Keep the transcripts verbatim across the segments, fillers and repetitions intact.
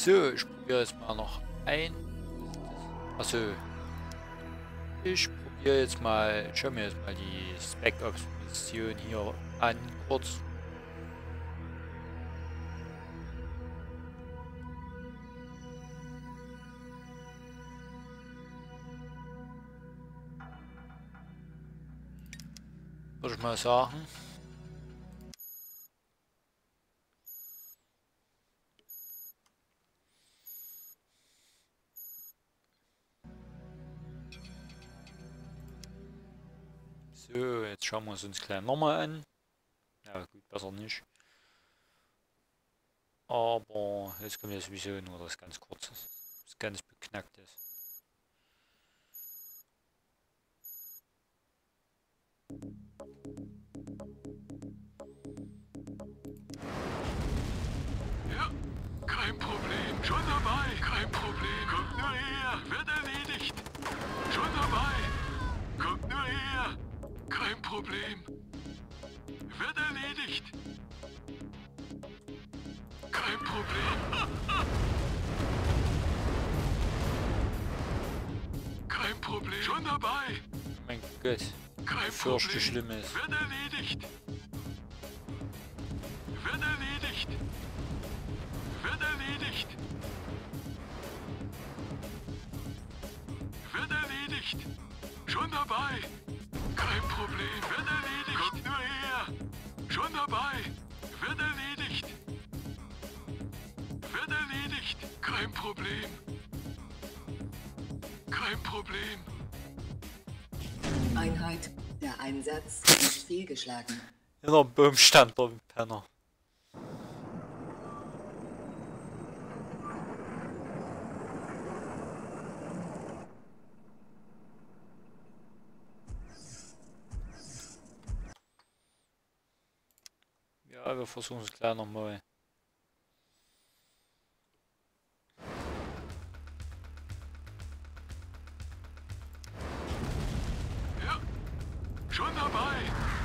So, ich probiere jetzt mal noch ein. Also, ich probiere jetzt mal, ich schaue mir jetzt mal die Spec Ops Mission hier an, kurz. Würde ich mal sagen. So, jetzt schauen wir uns uns gleich nochmal an. Ja gut, besser nicht. Aber jetzt kommt ja sowieso nur das ganz kurze, das ganz beknackt ist. Ja, kein Problem. Schon dabei. Kein Problem. Kommt nur her. Wird erledigt. Schon dabei. Kommt nur her. Kein Problem. Wird erledigt. Kein Problem. Kein Problem. Schon dabei. Mein Gott, Kein fürchte Problem. schlimm ist. Wird erledigt. Wird erledigt. Wird erledigt. Wird erledigt. Schon dabei. Kein Problem. Wird erledigt. Kommt nur her. Schon dabei. Wird erledigt. Wird erledigt. Kein Problem. Kein Problem. Einheit, der Einsatz ist fehlgeschlagen. In der Baum stand der Penner. Ja, wir versuchen es gleich nochmal. Ja, schon dabei.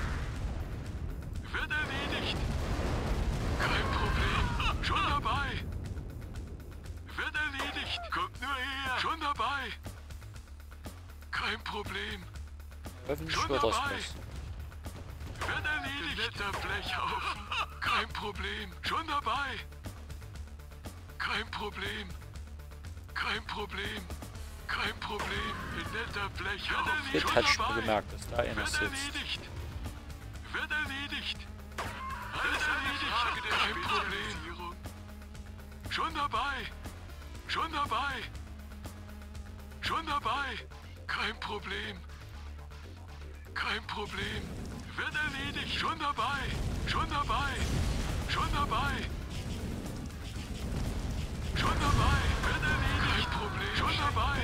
Wird erledigt. Kein Problem. Schon dabei. Wird erledigt. Kommt nur her. Schon dabei. Kein Problem. Hoffentlich Schon wird das dabei. was. Wird erledigt. Netter Blechhaufen. Kein Problem. Schon dabei. Kein Problem. Kein Problem. Kein Problem. Netter Blechhaufen. Jetzt Schon hat ich dabei. mir gemerkt, dass da einer Wird sitzt. erledigt. Wird erledigt. Wird erledigt. Kein Problem. Schon dabei. Schon dabei. Schon dabei. Kein Problem. Kein Problem. Wird erledigt. Schon dabei. Schon dabei. Schon dabei. Schon dabei. Wird erledigt. Kein Problem. Schon dabei.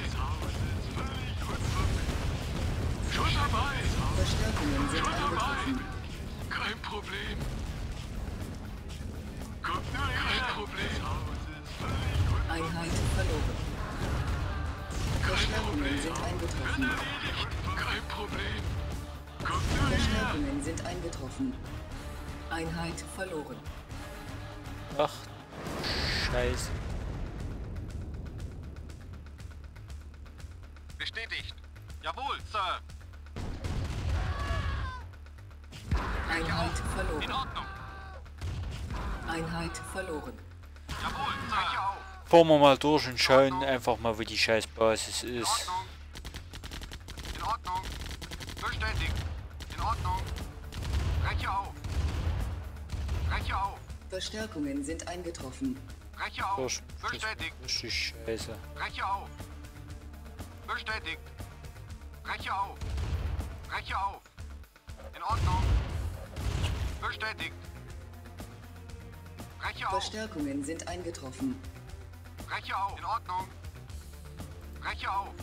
Schon dabei. Verstärkungen sind Schon dabei. eingetroffen. Kein Problem. Kommt nur her. Kein Problem. Einheit verloren. Verstärkungen sind Wird eingetroffen. erledigt. Kein Problem. Kommt nur her. Verstärkungen sind eingetroffen. Einheit verloren. Ach, Scheiße. Bestätigt. Jawohl, Sir. Einheit In verloren. Ordnung. Einheit verloren. Jawohl, Sir. Breche auf. Fahren wir mal durch und schauen einfach mal, wo die scheiß Basis In ist. Ordnung. In Ordnung. Bestätigt. In Ordnung. Breche auf. Breche auf. Verstärkungen sind eingetroffen. Breche auf. Durch. Das ist Bestätigt. richtig scheiße. Breche auf. Bestätigt. Breche auf. Breche auf. In Ordnung. Bestätigt. Breche auf. Verstärkungen sind eingetroffen. Breche auf. In Ordnung. Breche auf.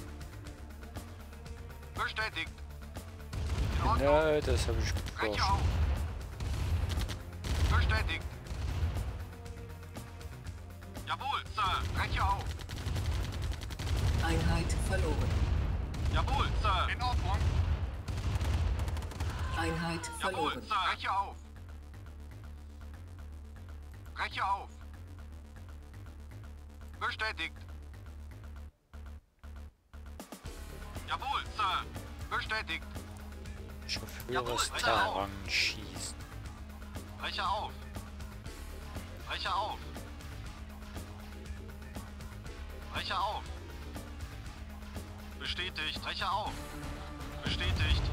Bestätigt. In Ordnung. Ja, das habe ich Breche gebraucht. auf. Bestätigt. Jawohl, Sir. Breche auf. Einheit verloren. Jawohl, Sir. In Ordnung. Einheit Jawohl, verloren. Sir. Breche auf. Breche auf. Bestätigt. Jawohl, Sir. Bestätigt. Chauffeurs Terrang schießen. Brecher auf. Brecher auf. Brecher auf. Bestätigt. Brecher auf. Bestätigt.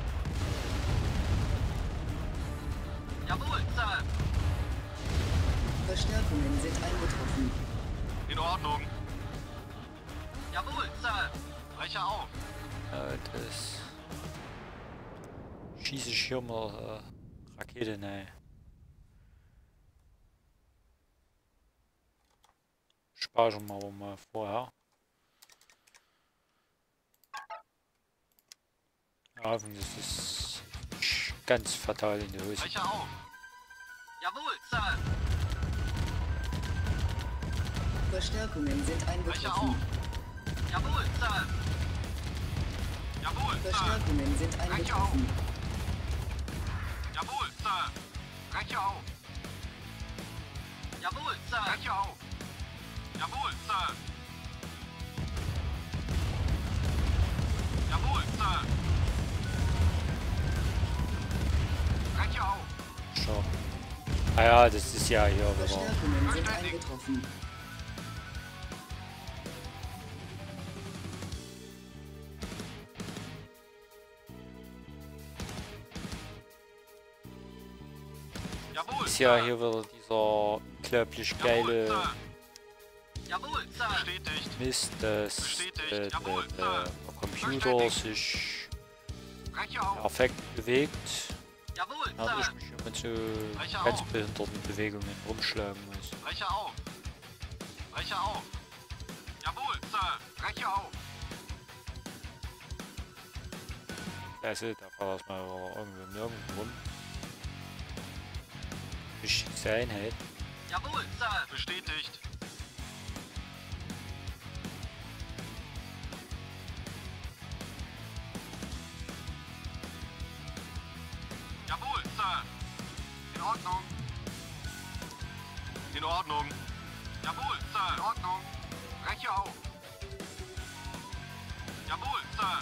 Jawohl, Sir. Verstärkungen sind eingetroffen. In Ordnung. Jawohl, Sir. Brecher auf. Ja, das schieße ich hier mal äh, Rakete, ne. Speichern wir aber mal vorher. Ja, das ist ganz fatal in die Hose. Brecher auf. Jawohl, Sir. Verstärkungen sind Brecher auf. eingetroffen. Jawohl, Sir. Jawohl, Sir. Verstärkungen sind eingetroffen. Jawohl, Sir. Brecher auf. Jawohl, Sir. Brecher auf. Jawohl, Sir. Jawohl, Sir. Brecher auf. So. Ah ja, das ist ja hier wieder. Verstärkungen sind eingetroffen. Jawohl, Ist ja Sir. hier wieder dieser unglaublich Jawohl, geile Sir. Jawohl, Sir. Bestätigt. Mist, dass Bestätigt. äh, Jawohl, der, der Sir. Computer Bestätigt. sich Brecher auf. perfekt bewegt. Jawohl, Ja, ich Sir. mich hier mit so Brecher ganz auf. behinderten Bewegungen rumschlagen muss. Brecher auf. Brecher auf. Jawohl, Sir. Brecher auf. Also, da fährt das mal irgendwo nirgendwo rum. Wichtigste Einheit. Jawohl, Sir. Bestätigt. Jawohl, Sir. In Ordnung. In Ordnung. Jawohl, Sir. In Ordnung. Breche auf. Jawohl, Sir.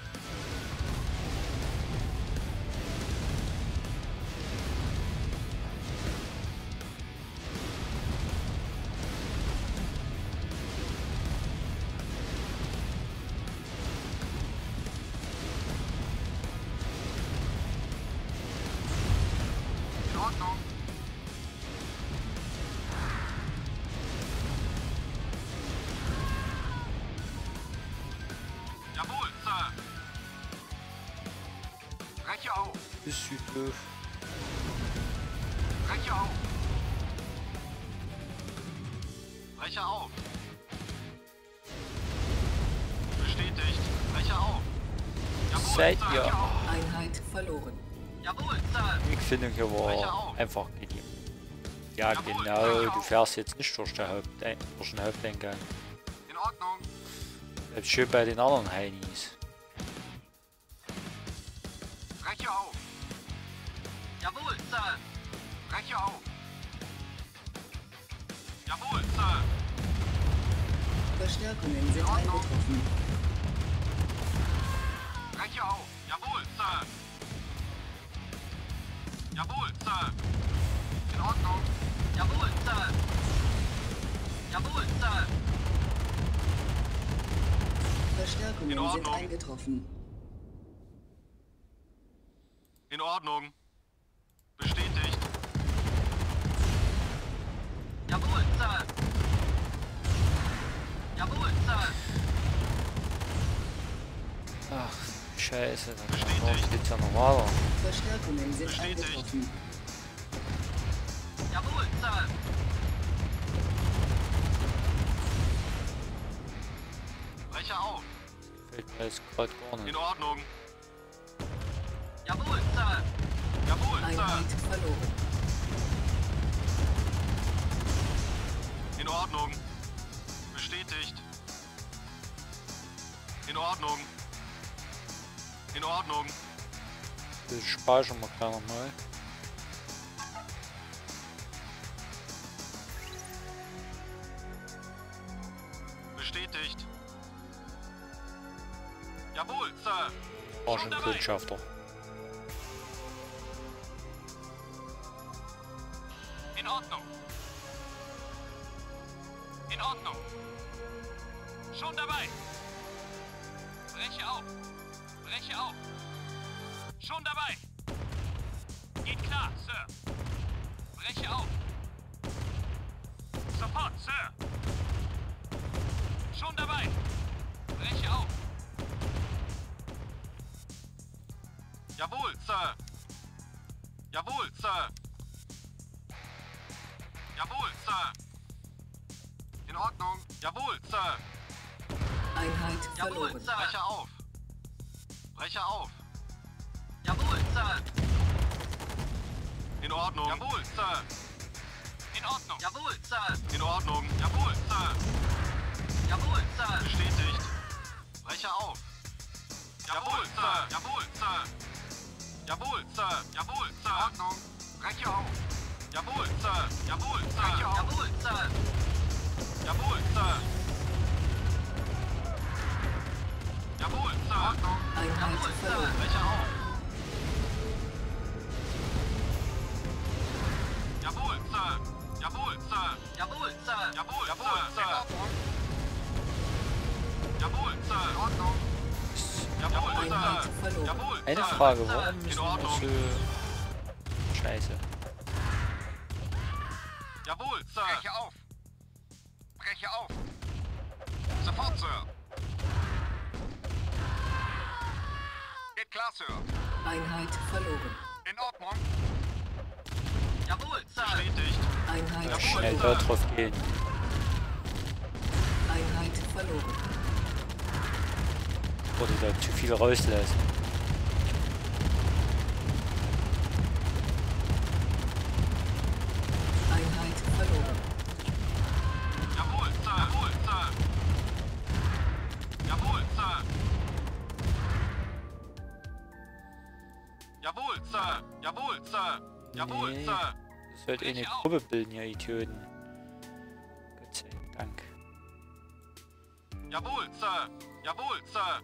In Ordnung. Jawohl, Sir. Breche auf. Ist doof. Breche auf. Breche auf. Bestätigt. Breche auf. Jawohl, Seid Sir. ihr- Breche auf. Einheit verloren. Jawohl, Sir. Ich finde hier Brecher war auf. einfach genial. Ja, Jawohl, genau, Brecher du auf. fährst jetzt nicht durch den, Hauptein durch den Haupteingang. In Ordnung. Bleibst schön bei den anderen Heinis. Breche auf. Jawohl, Sir. Breche auf. Jawohl, Sir. Verstärkungen sind In Ordnung. eingetroffen. Breche auf. Jawohl, Sir. Jawohl, Sir. In Ordnung. Jawohl, Sir. Jawohl, Sir. Verstärkungen In sind Ordnung. eingetroffen. In Ordnung. Bestätigt. Jawohl, Sir. Jawohl, Sir. Ach, scheiße, Bestätigt. dann geht's ja noch weiter. Verstärkungen sind Bestätigt. eingetroffen. Jawohl, Sir. Breche auf. Fällt mir jetzt gerade gar In nicht. Ordnung. Jawohl, Sir. Jawohl, Sir. Einheit verloren. In Ordnung. Bestätigt. In Ordnung. In Ordnung. Das speichern wir gleich nochmal. Jawohl, Sir. Arschenkundschafter. In Ordnung. In Ordnung. Schon dabei. Breche auf. Breche auf. Schon dabei. Geht klar, Sir. Breche auf. Sofort, Sir. Schon dabei. Breche auf. Jawohl, Sir. Jawohl, Sir. Jawohl, Sir. In Ordnung. Jawohl, Sir. Einheit Jawohl, verloren. Sir. Breche auf. Breche auf. Jawohl, Sir. In Ordnung. Jawohl, Sir. In Ordnung. Jawohl, Sir. In Ordnung. Jawohl, Sir. Jawohl, Sir. Bestätigt. Breche auf. Jawohl, Sir. Jawohl, Sir. Jawohl, Sir. Jawohl, Sir. In Ordnung. Breche auf. Jawohl, Sir. Jawohl, Sir. Jawohl, Sir. Jawohl, Sir. Jawohl, Sir. In Ordnung. Einheit Jawohl, Sir. verloren. Breche auf. Jawohl, Sir. Jawohl, Sir. Jawohl, Sir. Jawohl, jawohl, Sir. Jawohl, Sir. In Ordnung. Jawohl, Einheit Sir. verloren. Jawohl, Eine Sir. Frage, Sir. warum In müssen wir Ordnung. so... Scheiße. Jawohl, Sir. Breche auf. Breche auf. Sofort, Sir. Geht klar, Sir. Einheit verloren. In Ordnung. Jawohl, Sir. Bestätigt. Einheit Ja, verloren. schnell dort drauf gehen. Einheit verloren. Oder da zu viel rauslassen. Einheit verloren. Jawohl, Sir. Jawohl, Sir. Jawohl, Sir. Jawohl, Sir. Jawohl, Sir. Jawohl, Nee. Sir. Das sollte eine Gruppe bilden, ihr Idioten. Gott sei Dank. Jawohl, Sir. Jawohl, Sir.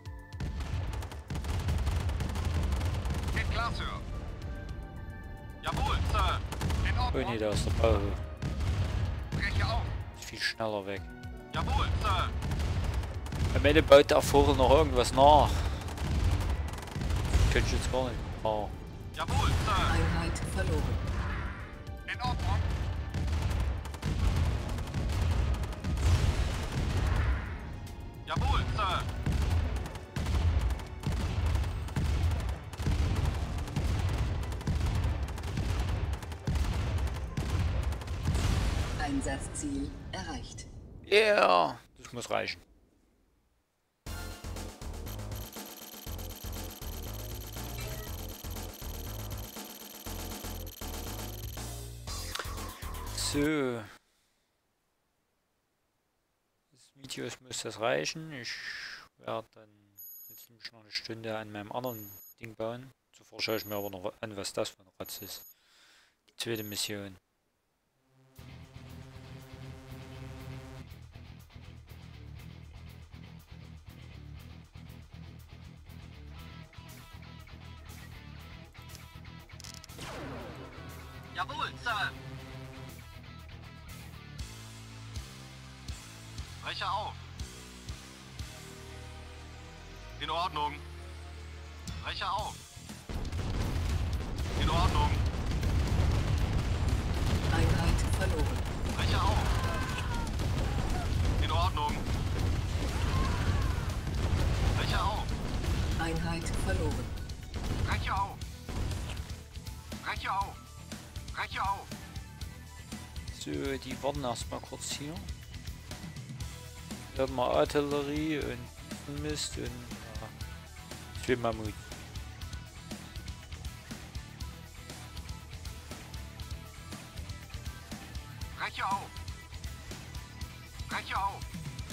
Geht klar, Sir. Jawohl, Sir. In Oh Ordnung. nee, da ist der Bauhof. Breche auf. Ist viel schneller weg. Jawohl, Sir. Am Ende baut der Vogel noch irgendwas nach. Könnte ich jetzt gar nicht. Oh. Jawohl, Sir. Einheit verloren. In Ordnung. Jawohl, Sir. Einsatzziel erreicht. Yeah, das muss reichen. So. Das Videos muss das reichen. Ich werde dann jetzt nämlich noch eine Stunde an meinem anderen Ding bauen. Zuvor schaue ich mir aber noch an, was das für ein Ratz ist. Die zweite Mission. Jawohl, Sir. Breche auf. In Ordnung. Breche auf. In Ordnung. Einheit verloren. Breche auf. In Ordnung. Breche auf. Einheit verloren. Breche auf. Breche auf. Breche auf. So, die warten erstmal kurz hier. Wir haben mal Artillerie und diesen Mist und ja, viel Mammut. Breche auf. Breche auf.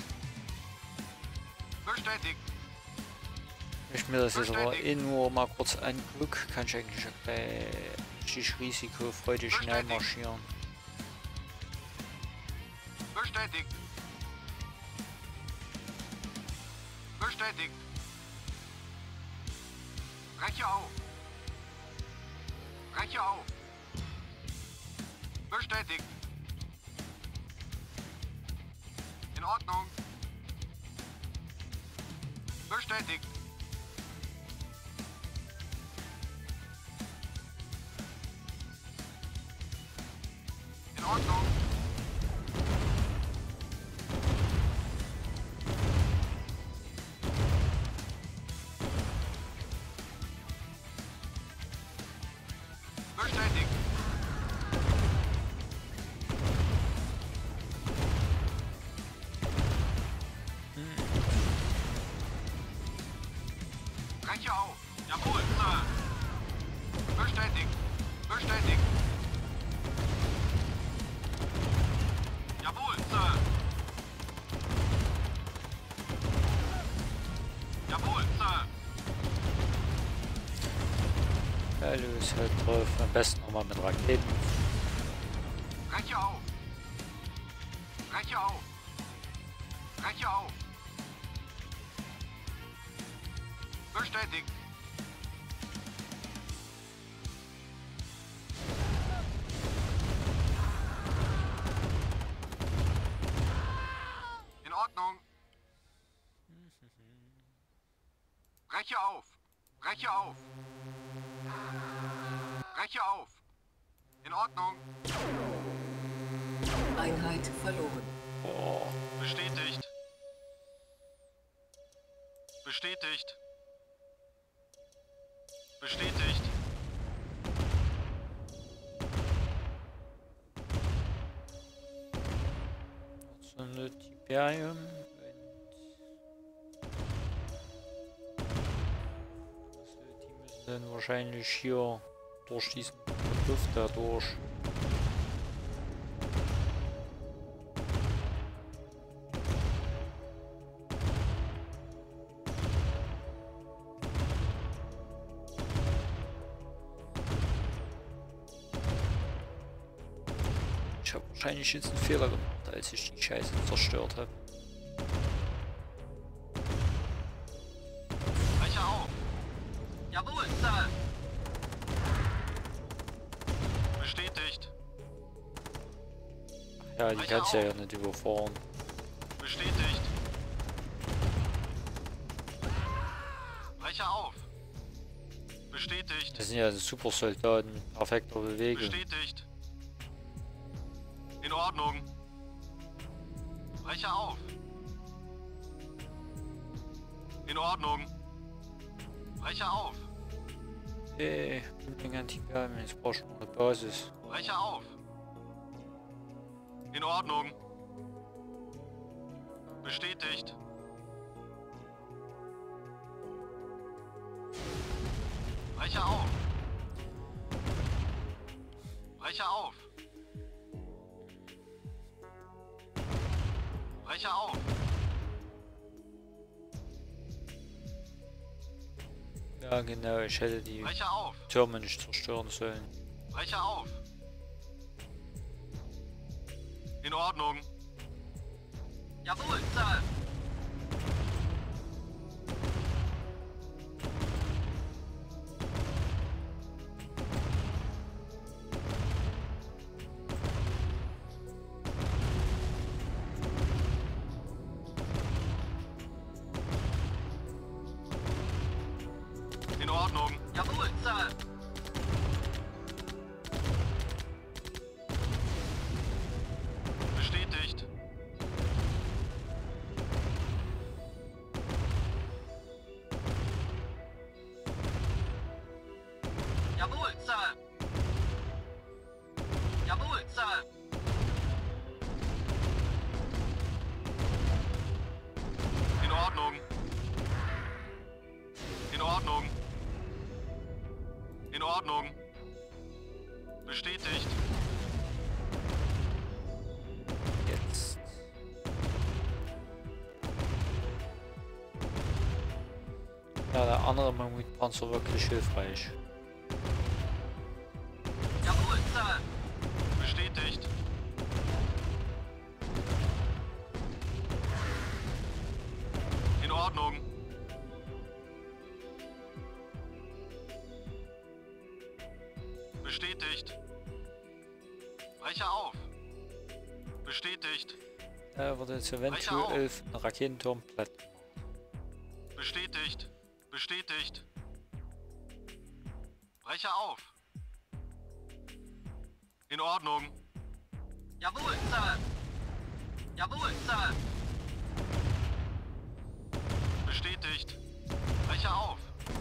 Bestätigt. Wenn ich mir das jetzt aber eh nur mal kurz angucke, kann ich eigentlich auch gleich richtig risikofreudig schnell marschieren. Bestätigt. Bestätigt. Breche auf. Breche auf. Bestätigt. In Ordnung. Bestätigt. In Ordnung. Bestätigt. Breche auf. Jawohl, Sir. Bestätigt. Bestätigt. Jawohl, Sir. Jawohl, Sir. Ja, los, halt drauf. Am besten nochmal mit Raketen. Breche auf. Breche auf. Breche auf. Bestätigt. In Ordnung. Breche auf. Breche auf. Breche auf. In Ordnung. Einheit verloren. Oh, Bestätigt. Bestätigt. Bestätigt. so eine Tiberium. Also die müssen dann wahrscheinlich hier durch diesen Luft da durch. Ich habe wahrscheinlich jetzt einen Fehler gemacht, als ich die Scheiße zerstört habe. Breche auf. Jawohl, Sir. Bestätigt. Ja, die kannst du ja nicht überfahren. Bestätigt. Breche auf. Bestätigt. Das sind ja super Soldaten mit perfekter Bewegung. Bestätigt. In Ordnung. Breche auf. In Ordnung. Breche auf. Ey, Menge Antibiotikum, jetzt brauchst du noch eine Basis. Breche auf. In Ordnung. Bestätigt. Breche auf. Breche auf. Breche auf. Ja genau, ich hätte die Breche auf. Türme nicht zerstören sollen. Breche auf. In Ordnung. Jawohl, Sir. In Ordnung. Jawohl, Sir. Bestätigt. Jawohl, Sir. Jawohl, Sir. In Ordnung. In Ordnung. In Ordnung. Bestätigt. Jetzt. Ja, der andere Mammutpanzer wirklich hilfreich. Jawohl, Sir. Bestätigt. In Ordnung. Bestätigt. Brecher auf. Bestätigt. Da wird jetzt eventuell ein Raketenturm platt. Bestätigt. Bestätigt. Brecher auf. In Ordnung. Jawohl, Sir. Jawohl, Sir. Bestätigt. Brecher auf.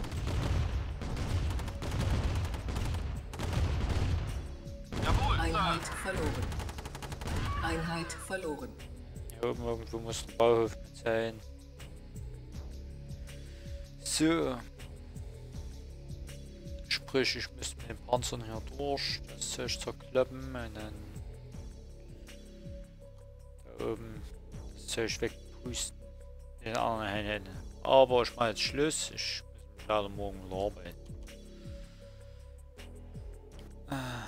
Jawohl, Einheit Sir. verloren. Einheit verloren. Hier oben irgendwo muss der Bauhof mit sein. So. Sprich, ich müsste mit den Panzern hier durch, das soll ich zerkloppen und dann da oben das soll ich wegpusten in den anderen Händen. Aber ich mache jetzt Schluss, ich muss mich leider morgen wieder arbeiten. Ah.